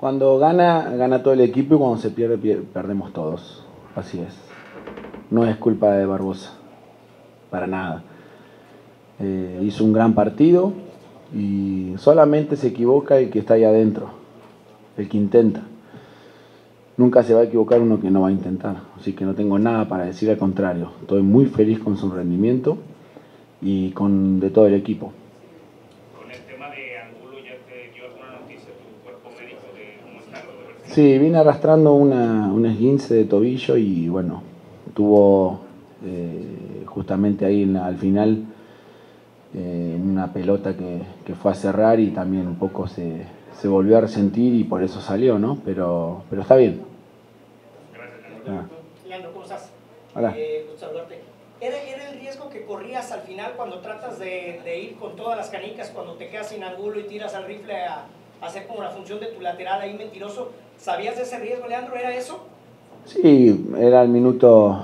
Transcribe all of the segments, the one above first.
Cuando gana, gana todo el equipo y cuando se pierde, perdemos todos. Así es. No es culpa de Barbosa, para nada. Hizo un gran partido y solamente se equivoca el que está ahí adentro, el que intenta. Nunca se va a equivocar uno que no va a intentar. Así que no tengo nada para decir, al contrario. Estoy muy feliz con su rendimiento y con de todo el equipo. Con el tema de Angulo, ¿ya te dio alguna noticia tu cuerpo médico de cómo está? Sí, vine arrastrando un esguince de tobillo y bueno, tuvo justamente ahí al final una pelota que fue a cerrar y también un poco se volvió a resentir y por eso salió, ¿no? Pero está bien. Gracias. Leandro, ¿cómo estás? Hola. Gusto saludarte. ¿Era el riesgo que corrías al final cuando tratas de ir con todas las canicas, cuando te quedas sin Angulo y tiras al rifle a hacer como la función de tu lateral ahí mentiroso? ¿Sabías de ese riesgo, Leandro? ¿Era eso? Sí, era el minuto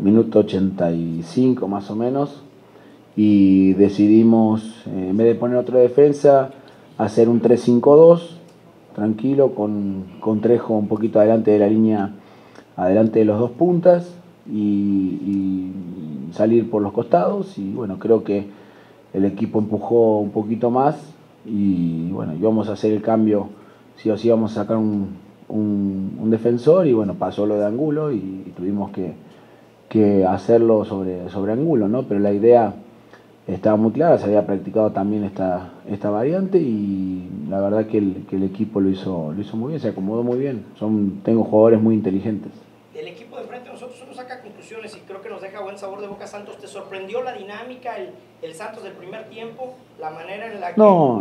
85 más o menos y decidimos, en vez de poner otra defensa, hacer un 3-5-2, tranquilo, con Trejo un poquito adelante de la línea, adelante de los dos puntas y salir por los costados y bueno, creo que el equipo empujó un poquito más y bueno, íbamos a hacer el cambio, sí o sí íbamos a sacar un defensor y bueno, pasó lo de Angulo y tuvimos que hacerlo sobre Angulo, ¿no? Pero la idea estaba muy clara, se había practicado también esta variante y la verdad que el equipo lo hizo muy bien, se acomodó muy bien. Tengo jugadores muy inteligentes. Del equipo de frente nosotros uno saca conclusiones y creo que nos deja buen sabor de boca. Santos, ¿te sorprendió la dinámica, el Santos del primer tiempo, la manera en la que... No.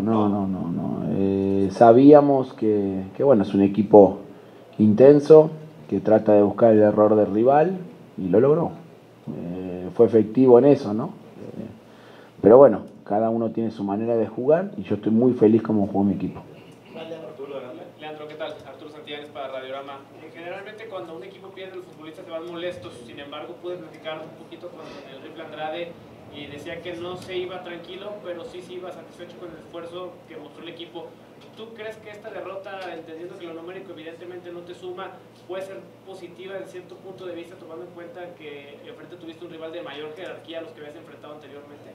Sabíamos que bueno, es un equipo intenso, que trata de buscar el error del rival y lo logró. Fue efectivo en eso, ¿no? Pero bueno, cada uno tiene su manera de jugar y yo estoy muy feliz como jugó mi equipo. Leandro, ¿qué tal? Arturo Santillanes para Radiorama. Generalmente cuando un equipo pierde, los futbolistas se van molestos. Sin embargo, pude platicar un poquito con el Rifle Andrade y decía que no se iba tranquilo, pero sí se iba satisfecho con el esfuerzo que mostró el equipo. ¿Tú crees que esta derrota, entendiendo que lo numérico evidentemente no te suma, puede ser positiva desde cierto punto de vista, tomando en cuenta que enfrente tuviste un rival de mayor jerarquía a los que habías enfrentado anteriormente?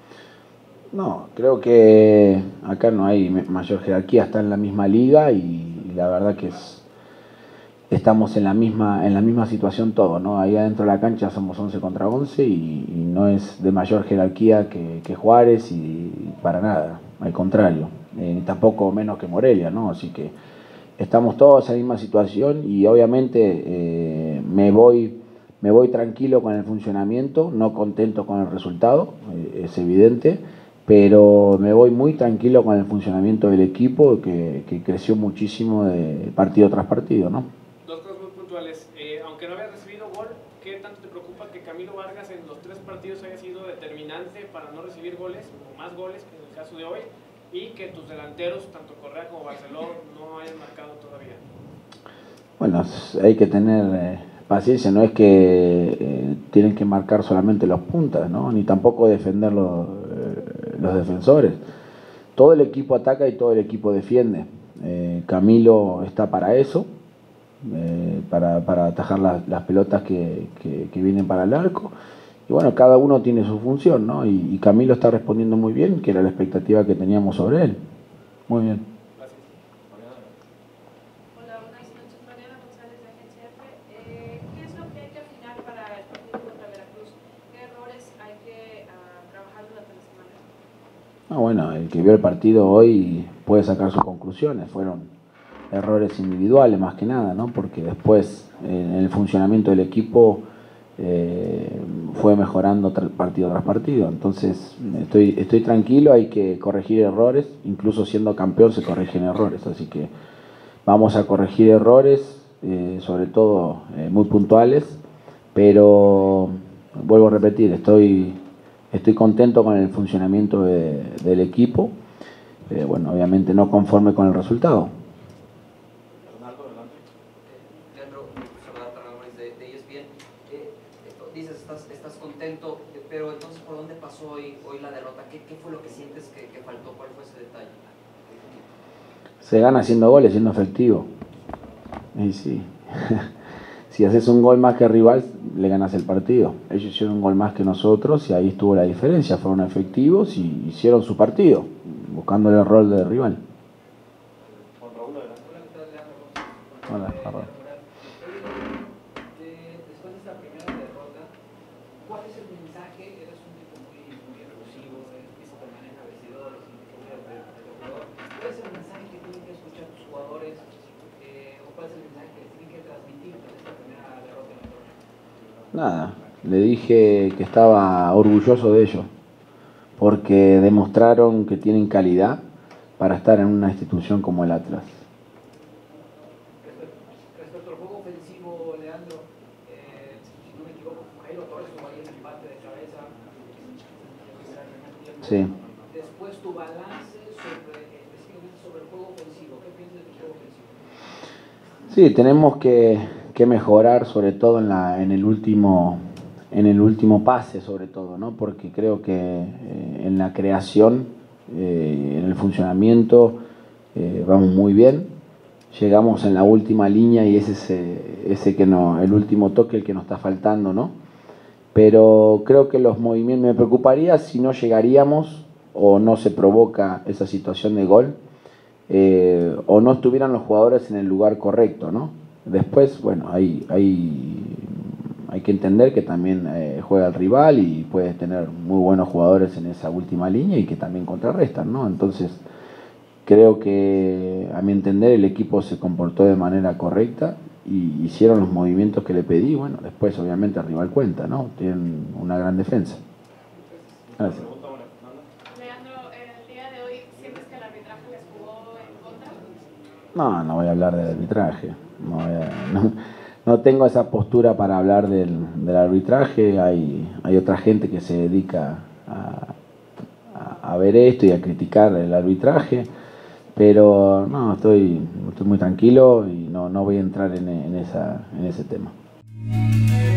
No, creo que acá no hay mayor jerarquía, está en la misma liga y la verdad que estamos en la misma situación todos, ¿no? Ahí adentro de la cancha somos 11 contra 11 y no es de mayor jerarquía que Juárez y para nada, al contrario, ni tampoco menos que Morelia, ¿no? Así que estamos todos en la misma situación y obviamente me voy tranquilo con el funcionamiento, no contento con el resultado, es evidente, pero me voy muy tranquilo con el funcionamiento del equipo que creció muchísimo de partido tras partido, ¿no? Dos cosas muy puntuales. Aunque no habías recibido gol, ¿qué tanto te preocupa que Camilo Vargas en los 3 partidos haya sido determinante para no recibir goles o más goles que en el caso de hoy? Y que tus delanteros, tanto Correa como Barceló, no hayan marcado todavía. Bueno, hay que tener paciencia, no es que tienen que marcar solamente los puntas, ¿no? Ni tampoco defender los defensores. Todo el equipo ataca y todo el equipo defiende. Camilo está para eso, para atajar las pelotas que vienen para el arco. Y bueno, cada uno tiene su función, ¿no? Y Camilo está respondiendo muy bien, que era la expectativa que teníamos sobre él. Muy bien. Gracias. Hola, buenas noches. Mariana González de Agencia F. ¿Qué es lo que hay que afinar para el partido contra Veracruz? ¿Qué errores hay que trabajar durante la semana? Bueno, el que vio el partido hoy puede sacar sus conclusiones. Fueron errores individuales más que nada, ¿no? Porque después en el funcionamiento del equipo fue mejorando partido tras partido. Entonces estoy tranquilo, hay que corregir errores, incluso siendo campeón se corrigen errores, así que vamos a corregir errores, sobre todo muy puntuales, pero vuelvo a repetir, estoy contento con el funcionamiento del equipo, bueno, obviamente no conforme con el resultado. Leandro, de ESPN. Dices, estás contento, pero entonces, ¿por dónde pasó hoy la derrota? ¿Qué fue lo que sientes que faltó? ¿Cuál fue ese detalle? Se gana haciendo goles, siendo efectivo. Y sí, si haces un gol más que el rival, le ganas el partido. Ellos hicieron un gol más que nosotros y ahí estuvo la diferencia. Fueron efectivos y hicieron su partido, buscando el rol del rival. Hola, Raúl. Después de esta primera derrota, ¿cuál es el mensaje? Eres un tipo muy efusivo, visto que maneja vestidores y que cuida del jugador. ¿Cuál es el mensaje que tienen que escuchar tus jugadores? ¿O cuál es el mensaje que tienen que transmitir tras esta primera derrota en el torneo? Nada, le dije que estaba orgulloso de ellos, porque demostraron que tienen calidad para estar en una institución como el Atlas. Respecto al juego ofensivo, Leandro, si no me equivoco, Jairo Torres tuvo ahí el empate de cabeza. Sí. Después tu balance específicamente sobre el juego ofensivo. ¿Qué piensas del juego ofensivo? Sí, tenemos que mejorar, sobre todo en el último pase, sobre todo, ¿no? Porque creo que en la creación, en el funcionamiento, vamos muy bien. Llegamos en la última línea y ese que no, el último toque, el que nos está faltando, ¿no? Pero creo que los movimientos, me preocuparía si no llegaríamos o no se provoca esa situación de gol, o no estuvieran los jugadores en el lugar correcto, ¿no? Después, bueno, hay que entender que también juega el rival y puede tener muy buenos jugadores en esa última línea y que también contrarrestan, ¿no? Entonces, creo que, a mi entender, el equipo se comportó de manera correcta y hicieron los movimientos que le pedí. Bueno, después, obviamente, el rival cuenta, ¿no? Tienen una gran defensa. Gracias. Leandro, el día de hoy, ¿sientes que el arbitraje les jugó en contra? No voy a hablar del arbitraje. No tengo esa postura para hablar del arbitraje. Hay otra gente que se dedica a ver esto y a criticar el arbitraje. Pero no, estoy muy tranquilo y no voy a entrar en ese tema.